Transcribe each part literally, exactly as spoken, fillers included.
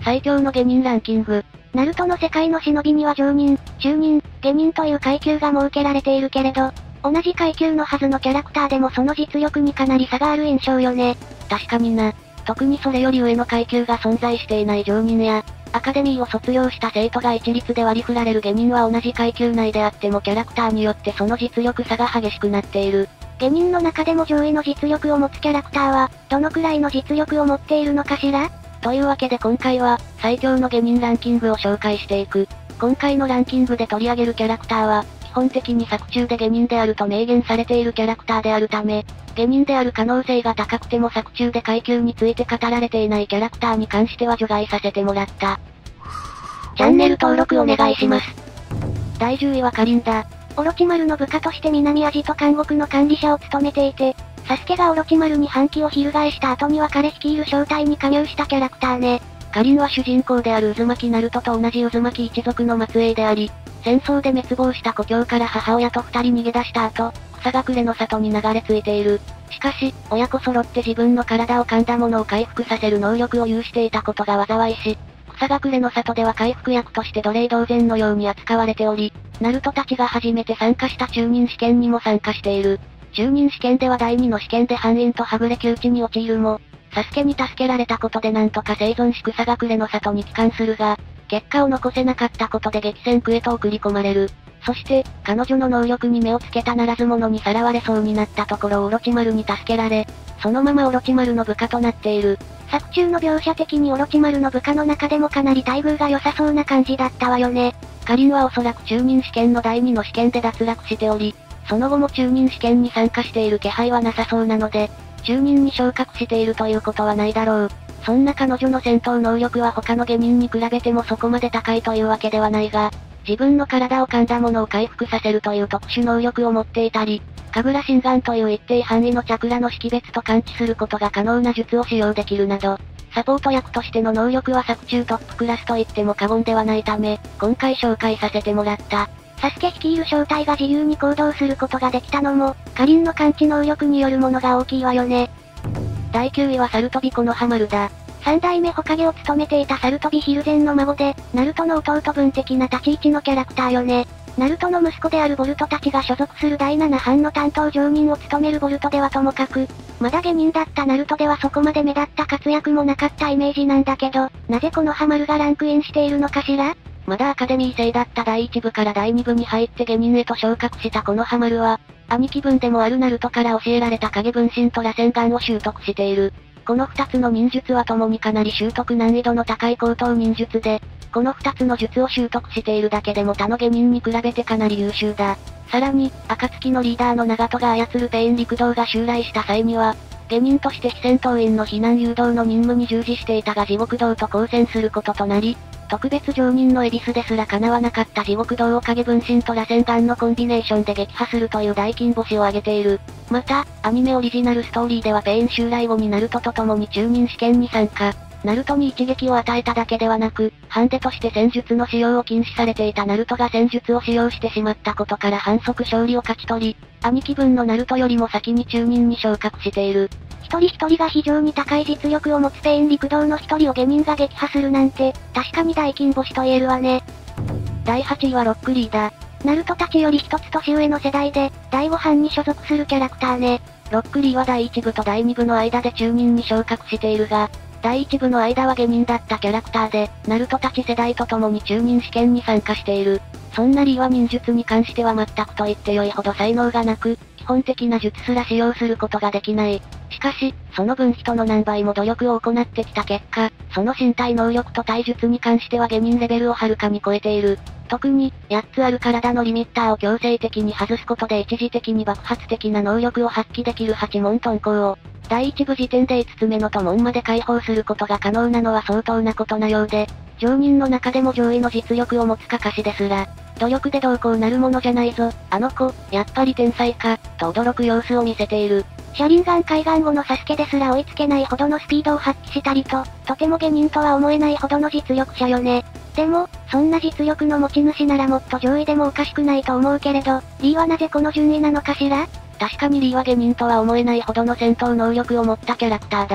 最強の下忍ランキング。 ナルトの世界の忍びには上忍、中忍、下忍という階級が設けられているけれど、同じ階級のはずのキャラクターでもその実力にかなり差がある印象よね。 確かにな。特にそれより上の階級が存在していない上忍や、アカデミーを卒業した生徒が一律で割り振られる下忍は同じ階級内であってもキャラクターによってその実力差が激しくなっている。 下忍の中でも上位の実力を持つキャラクターは、どのくらいの実力を持っているのかしら？ というわけで今回は、最強の下忍ランキングを紹介していく。今回のランキングで取り上げるキャラクターは、基本的に作中で下忍であると明言されているキャラクターであるため、下忍である可能性が高くても作中で階級について語られていないキャラクターに関しては除外させてもらった。 チャンネル登録お願いします。 だいじゅういはカリンだ。 オロチマルの部下として南アジト監獄の管理者を務めていて、サスケがオロチマルに反旗を翻した後には彼率いる正体に加入したキャラクターね。 カリンは主人公である渦巻きナルトと同じ渦巻き一族の末裔であり、戦争で滅亡した故郷から母親と二人逃げ出した後、草隠れの里に流れ着いている。しかし、親子揃って自分の体を噛んだものを回復させる能力を有していたことが災いし、草隠れの里では回復薬として奴隷同然のように扱われており、ナルトたちが初めて参加した中忍試験にも参加している。中忍試験ではだいにの試験で範囲とはぐれ窮地に陥るも、サスケに助けられたことでなんとか生存し草隠れの里に帰還するが、結果を残せなかったことで激戦区へと送り込まれる。そして、彼女の能力に目をつけたならず者にさらわれそうになったところをオロチマルに助けられ、そのままオロチマルの部下となっている。 作中の描写的にオロチマルの部下の中でもかなり待遇が良さそうな感じだったわよね。 カリンはおそらく中忍試験のだいにの試験で脱落しており、その後も中忍試験に参加している気配はなさそうなので、中忍に昇格しているということはないだろう。そんな彼女の戦闘能力は他の下忍に比べてもそこまで高いというわけではないが、自分の体を噛んだものを回復させるという特殊能力を持っていたり、神楽心眼という一定範囲のチャクラの識別と感知することが可能な術を使用できるなど、サポート役としての能力は作中トップクラスと言っても過言ではないため、今回紹介させてもらった。 サスケ率いる正体が自由に行動することができたのも、カリンの感知能力によるものが大きいわよね。 だいきゅういはサルトビコノハマルだ。 三代目ホカゲを務めていたサルトビヒルゼンの孫で、ナルトの弟分的な立ち位置のキャラクターよね。ナルトの息子であるボルトたちが所属するだいなな班の担当上忍を務めるボルトではともかく、まだ下忍だったナルトではそこまで目立った活躍もなかったイメージなんだけど、なぜこのハマルがランクインしているのかしら？ まだアカデミー生だっただいいち部からだいに部に入って下忍へと昇格したこのハマルは、兄貴分でもあるナルトから教えられた影分身と螺旋丸を習得している。この二つの忍術は共にかなり習得難易度の高い高等忍術で、この二つの術を習得しているだけでも他の下忍に比べてかなり優秀だ。さらに、暁のリーダーの長門が操るペイン陸道が襲来した際には、下忍として非戦闘員の避難誘導の任務に従事していたが地獄道と交戦することとなり、特別上忍のエビスですら叶わなかった地獄道を影分身と螺旋丸のコンビネーションで撃破するという大金星を挙げている。また、アニメオリジナルストーリーではペイン襲来後にナルトと共に中忍試験に参加。ナルトに一撃を与えただけではなく、ハンデとして戦術の使用を禁止されていたナルトが戦術を使用してしまったことから反則勝利を勝ち取り、兄貴分のナルトよりも先に中忍に昇格している。 一人一人が非常に高い実力を持つペイン陸道の一人を下忍が撃破するなんて、確かに大金星と言えるわね。 だいはちいはロックリーだ。 ナルトたちより一つ年上の世代で、だいご班に所属するキャラクターね。 ロックリーはだいいち部とだいに部の間で中忍に昇格しているが、だいいち部の間は下忍だったキャラクターで、ナルトたち世代と共に中忍試験に参加している。そんなリーは忍術に関しては全くと言って良いほど才能がなく、基本的な術すら使用することができない。しかし、その分人の何倍も努力を行ってきた結果、その身体能力と体術に関しては下忍レベルをはるかに超えている。特に、やっつある体のリミッターを強制的に外すことで一時的に爆発的な能力を発揮できる八門遁甲を、だいいち部時点でいつつめの遁門まで解放することが可能なのは相当なことなようで、上忍の中でも上位の実力を持つかかしですら、努力でどうこうなるものじゃないぞ、あの子、やっぱり天才か、と驚く様子を見せている。 車輪眼海岸後のサスケですら追いつけないほどのスピードを発揮したりと、とても下忍とは思えないほどの実力者よね。でも、そんな実力の持ち主ならもっと上位でもおかしくないと思うけれど、リーはなぜこの順位なのかしら？ 確かにリーは下忍とは思えないほどの戦闘能力を持ったキャラクターだ。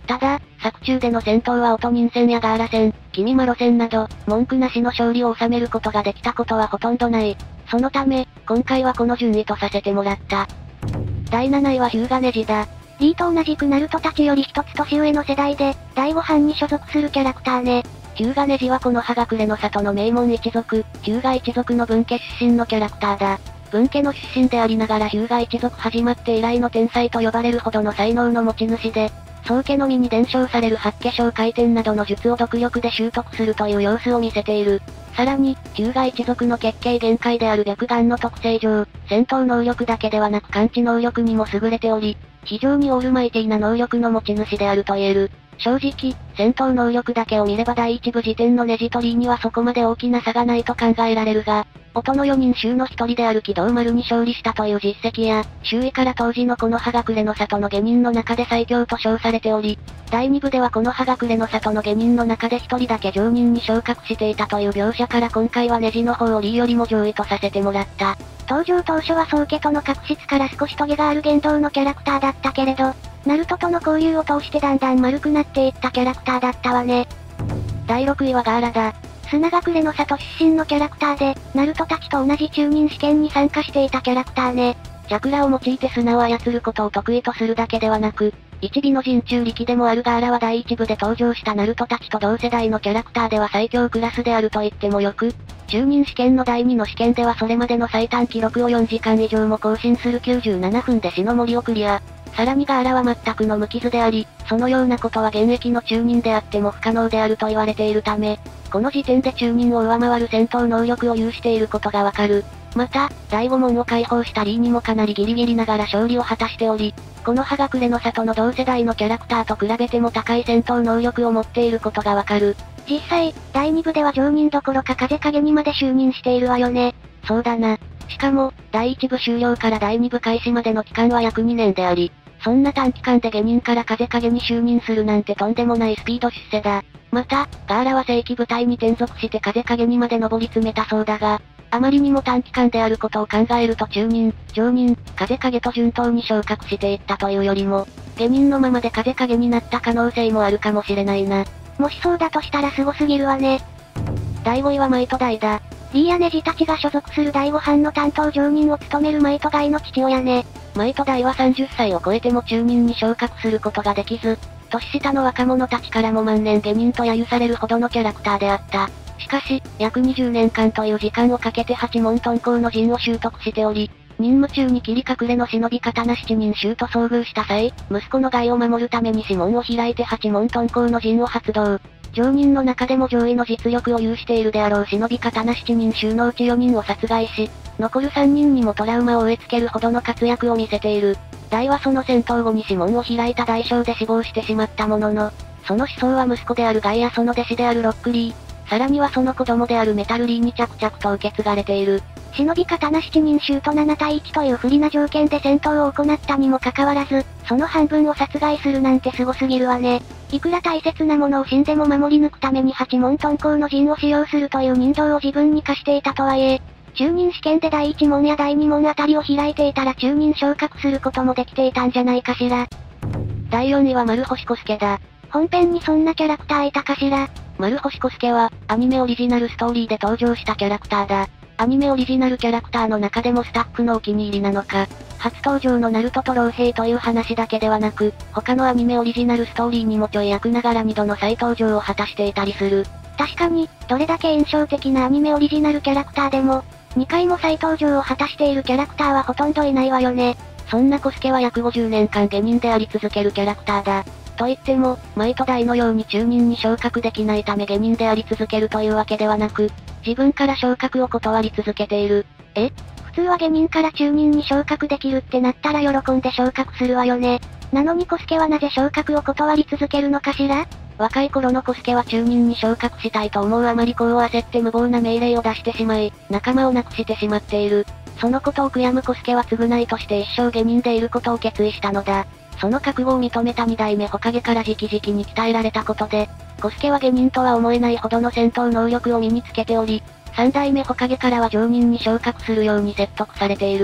ただ、作中での戦闘は音人戦やガーラ戦、君まろ戦など、文句なしの勝利を収めることができたことはほとんどない。そのため、今回はこの順位とさせてもらった。だいなないは日向ネジだ。 リーと同じくナルトたちより一つ年上の世代で、だいご班に所属するキャラクターね。 日向ネジはこの葉隠れの里の名門一族、日向一族の分家出身のキャラクターだ。分家の出身でありながら日向一族始まって以来の天才と呼ばれるほどの才能の持ち主で、宗家のみに伝承される八卦小回転などの術を独力で習得するという様子を見せている。さらに、日向一族の結形限界である白眼の特性上、戦闘能力だけではなく感知能力にも優れており、非常にオールマイティな能力の持ち主であると言える。正直、戦闘能力だけを見れば第一部時点のネジトリーにはそこまで大きな差がないと考えられるが、音のよにん衆の一人である軌道丸に勝利したという実績や、周囲から当時のこの葉隠れの里の下人の中で最強と称されており、だいに部ではこの葉隠れの里の下人の中で一人だけ上人に昇格していたという描写から今回はネジの方をリーよりも上位とさせてもらった。 登場当初は宗家との確執から少しトゲがある言動のキャラクターだったけれど、ナルトとの交流を通してだんだん丸くなっていったキャラクターだったわね。 だいろくいはガーラだ。 砂隠れの里出身のキャラクターで、ナルトたちと同じ中忍試験に参加していたキャラクターね。 チャクラを用いて砂を操ることを得意とするだけではなく、一尾の人中力でもあるガーラは第一部で登場したナルトたちと同世代のキャラクターでは最強クラスであると言ってもよく、中忍試験のだいにの試験ではそれまでの最短記録をよんじかん以上も更新するきゅうじゅうななふんで死の森をクリア。さらにガーラは全くの無傷であり、そのようなことは現役の中忍であっても不可能であると言われているため、この時点で中忍を上回る戦闘能力を有していることがわかる。また、だいご門を解放したリーにもかなりギリギリながら勝利を果たしており、この葉隠れの里の同世代のキャラクターと比べても高い戦闘能力を持っていることがわかる。 実際、だいに部では上忍どころか風影にまで就任しているわよね。 そうだな。しかも、だいいち部終了からだいに部開始までの期間は約にねんであり、そんな短期間で下忍から風影に就任するなんてとんでもないスピード出世だ。また、ガーラは正規部隊に転属して風影にまで上り詰めたそうだが、あまりにも短期間であることを考えると中忍、上忍、風影と順当に昇格していったというよりも、下忍のままで風影になった可能性もあるかもしれないな。 もしそうだとしたらすごすぎるわね。 だいごいはマイトダイだ。 リーやネジたちが所属するだいご班の担当上忍を務めるマイトガイの父親ね。 マイトダイはさんじゅっさいを超えても中忍に昇格することができず、年下の若者たちからも万年下忍と揶揄されるほどのキャラクターであった。しかし、約にじゅうねんかんという時間をかけてはち門遁甲の陣を習得しており、任務中に切り隠れの忍び刀七人衆と遭遇した際、息子の害を守るために指紋を開いてはち門遁甲の陣を発動。上忍の中でも上位の実力を有しているであろう忍び刀七人衆のうちよにんを殺害し、残るさんにんにもトラウマを植え付けるほどの活躍を見せている。ダイはその戦闘後に指紋を開いた代償で死亡してしまったものの、その子孫は息子であるガイやその弟子であるロックリー、さらにはその子供であるメタルリーに着々と受け継がれている。 忍び刀七人衆とななたいいちという不利な条件で戦闘を行ったにもかかわらず、その半分を殺害するなんてすごすぎるわね。いくら大切なものを死んでも守り抜くためにはち門遁甲の陣を使用するという人情を自分に課していたとはいえ、中忍試験でだいいち門やだいに門あたりを開いていたら中忍昇格することもできていたんじゃないかしら。 だいよんいは丸星小助だ。 本編にそんなキャラクターいたかしら。 丸星小助は、アニメオリジナルストーリーで登場したキャラクターだ。アニメオリジナルキャラクターの中でもスタッフのお気に入りなのか、初登場のナルトと老兵という話だけではなく、他のアニメオリジナルストーリーにもちょい役ながらにどの再登場を果たしていたりする。 確かに、どれだけ印象的なアニメオリジナルキャラクターでも、にかいも再登場を果たしているキャラクターはほとんどいないわよね。 そんな小助は約ごじゅうねんかん下忍であり続けるキャラクターだ。と言っても、マイトダイのように中忍に昇格できないため下忍であり続けるというわけではなく、自分から昇格を断り続けている。 え？普通は下忍から中忍に昇格できるってなったら喜んで昇格するわよね。なのに小助はなぜ昇格を断り続けるのかしら？ 若い頃の小助は中忍に昇格したいと思うあまり功を焦って無謀な命令を出してしまい、仲間を亡くしてしまっている。そのことを悔やむ小助は償いとして一生下忍でいることを決意したのだ。その覚悟を認めた二代目火影から直々に鍛えられたことで、小助は下忍とは思えないほどの戦闘能力を身につけており、三代目火影からは上忍に昇格するように説得されている。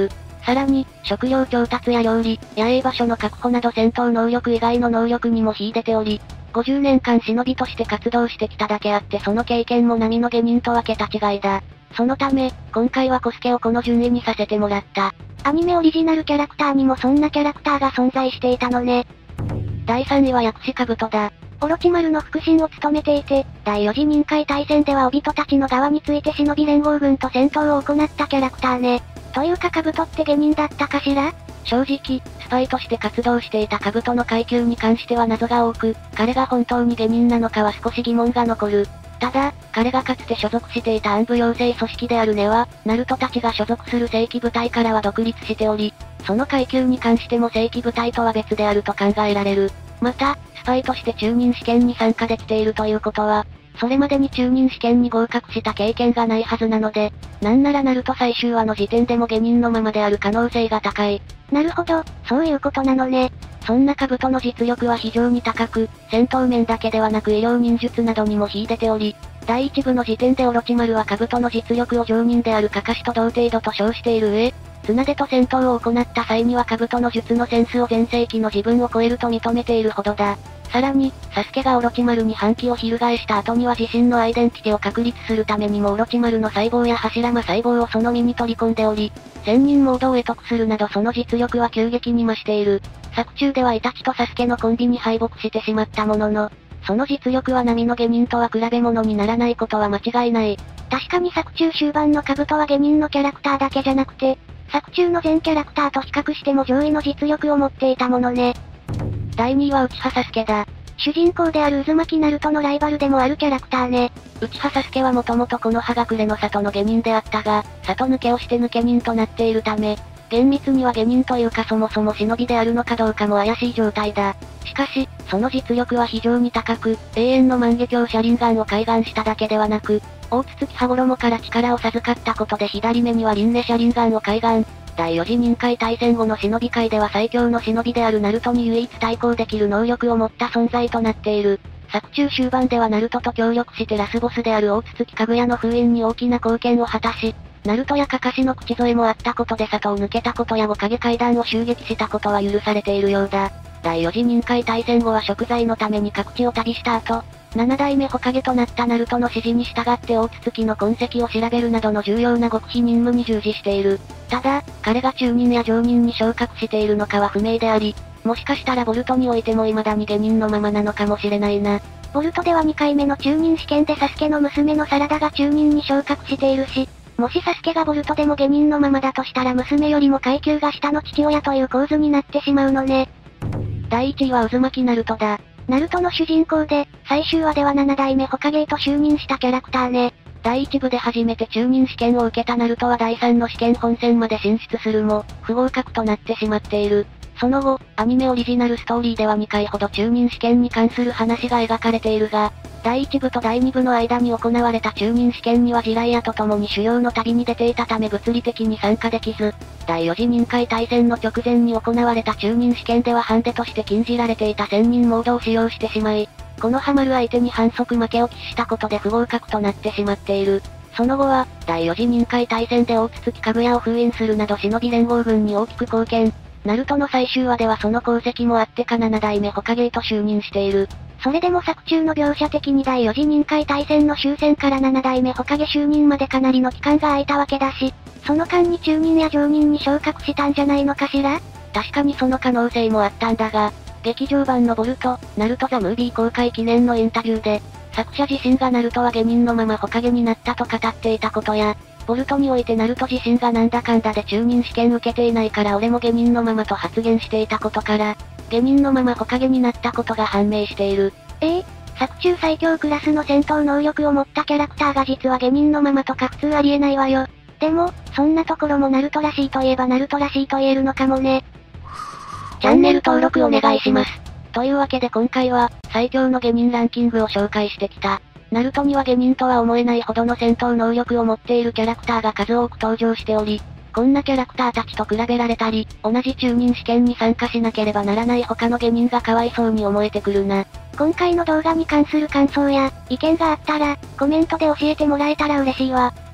さらに、食料調達や料理、野営場所の確保など戦闘能力以外の能力にも秀でており、ごじゅうねんかん忍びとして活動してきただけあってその経験も並の下忍とは桁違いだ。そのため、今回はコスケをこの順位にさせてもらった。 アニメオリジナルキャラクターにもそんなキャラクターが存在していたのね。 だいさんいは薬師兜だ。 オロチマルの腹心を務めていて、だいよ次任海大戦ではオビトたちの側について忍び連合軍と戦闘を行ったキャラクターね。というか兜って下忍だったかしら？ 正直、スパイとして活動していた兜の階級に関しては謎が多く、彼が本当に下忍なのかは少し疑問が残る。ただ、彼がかつて所属していた暗部養成組織であるネは、ナルトたちが所属する正規部隊からは独立しており、その階級に関しても正規部隊とは別であると考えられる。また、スパイとして中任試験に参加できているということは、それまでに中任試験に合格した経験がないはずなので、なんならナルト最終話の時点でも下忍のままである可能性が高い。 なるほど、そういうことなのね。 そんな兜の実力は非常に高く、戦闘面だけではなく医療忍術などにも秀でており、だいいち部の時点でオロチマルは兜の実力を常人であるカカシと同程度と称している上、綱手と戦闘を行った際には兜の術のセンスを全盛期の自分を超えると認めているほどだ。さらに、サスケがオロチマルに反旗を翻した後には自身のアイデンティティを確立するためにもオロチマルの細胞や柱間細胞をその身に取り込んでおり、千人モードを得得するなどその実力は急激に増している。作中ではイタチとサスケのコンビに敗北してしまったものの、その実力は並の下忍とは比べ物にならないことは間違いない。 確かに作中終盤の兜は下忍のキャラクターだけじゃなくて、作中の全キャラクターと比較しても上位の実力を持っていたものね。 だいにいは内葉サスケだ。 主人公である渦巻ナルトのライバルでもあるキャラクターね。 内葉サスケはもともとこの葉隠れの里の下忍であったが、里抜けをして抜け忍となっているため、厳密には下忍というかそもそも忍びであるのかどうかも怪しい状態だ。しかし、その実力は非常に高く、永遠の万華鏡車輪眼を開眼しただけではなく、大筒木羽衣から力を授かったことで左目には輪廻車輪眼を開眼。だいよ次任海大戦後の忍び界では最強の忍びであるナルトに唯一対抗できる能力を持った存在となっている。作中終盤ではナルトと協力してラスボスである大筒木かぐやの封印に大きな貢献を果たし、ナルトやカカシの口添えもあったことで里を抜けたことや五影階段を襲撃したことは許されているようだ。だいよ次任海大戦後は贖罪のために各地を旅した後、七代目ホカゲとなったナルトの指示に従って大筒木の痕跡を調べるなどの重要な極秘任務に従事している。ただ、彼が中任や上任に昇格しているのかは不明であり、もしかしたらボルトにおいても未だに下忍のままなのかもしれないな。 ボルトではにかいめの中任試験でサスケの娘のサラダが中任に昇格しているし、もしサスケがボルトでも下忍のままだとしたら娘よりも階級が下の父親という構図になってしまうのね。 だいいちいは渦巻ナルトだ。 ナルトの主人公で、最終話ではなな代目ホカゲへと就任したキャラクターね。 だいいち部で初めて中任試験を受けたナルトはだいさんの試験本戦まで進出するも、不合格となってしまっている。その後、アニメオリジナルストーリーではにかいほど中任試験に関する話が描かれているが、だいいち部とだいに部の間に行われた中任試験には地雷屋と共に修行の旅に出ていたため物理的に参加できず、だいよ次任海大戦の直前に行われた中任試験ではハンデとして禁じられていた千人モードを使用してしまい、このハマる相手に反則負けを喫したことで不合格となってしまっている。その後は、だいよ次任海大戦で大筒木かぐやを封印するなど忍び連合軍に大きく貢献。ナルトの最終話ではその功績もあってかなな代目ホカゲへと就任している。 それでも作中の描写的にだいよ次任海大戦の終戦からなな代目ホカゲ就任までかなりの期間が空いたわけだし、その間に中任や上任に昇格したんじゃないのかしら？ 確かにその可能性もあったんだが、劇場版のボルト、ナルトザムービー公開記念のインタビューで、作者自身がナルトは下忍のままホカゲになったと語っていたことや、ボルトにおいてナルト自身がなんだかんだで中任試験受けていないから俺も下忍のままと発言していたことから、下忍のままホカゲになったことが判明している。 ええ、作中最強クラスの戦闘能力を持ったキャラクターが実は下忍のままとか普通ありえないわよ。でも、そんなところもナルトらしいといえばナルトらしいと言えるのかもね。 チャンネル登録お願いします。というわけで今回は、最強の下忍ランキングを紹介してきた。ナルトには下忍とは思えないほどの戦闘能力を持っているキャラクターが数多く登場しており、こんなキャラクターたちと比べられたり、同じ中任試験に参加しなければならない他の下忍がかわいそうに思えてくるな。 今回の動画に関する感想や、意見があったら、コメントで教えてもらえたら嬉しいわ。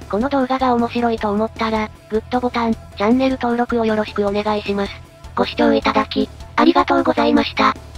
この動画が面白いと思ったら、グッドボタン、チャンネル登録をよろしくお願いします。ご視聴いただき、ありがとうございました。